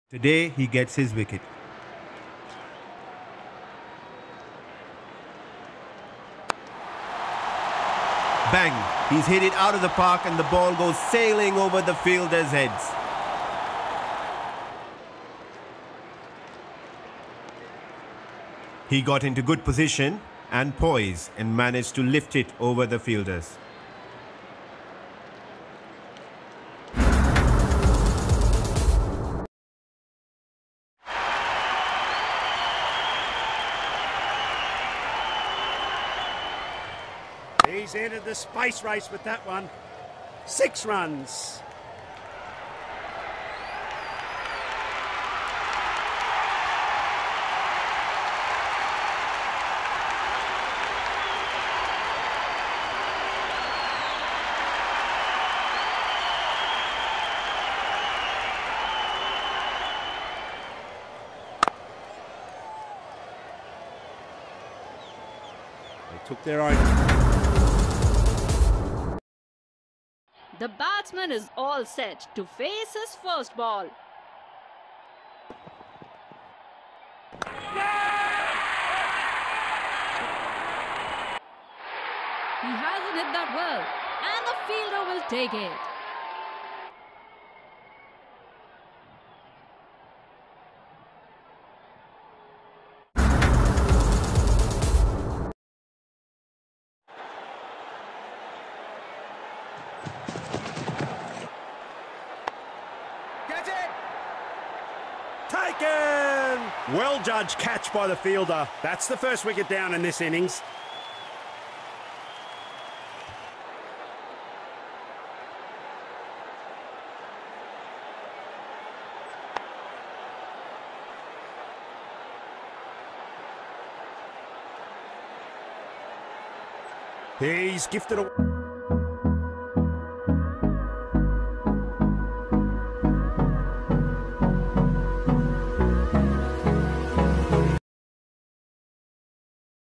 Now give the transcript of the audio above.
Today he gets his wicket. Bang! He's hit it out of the park and the ball goes sailing over the fielders' heads. He got into good position and poise and managed to lift it over the fielders. He's entered the space race with that one. 6 runs. They took their own. The batsman is all set to face his first ball. He hasn't hit that well, and the fielder will take it. Taken! Well judged catch by the fielder. That's the first wicket down in this innings. He's gifted a...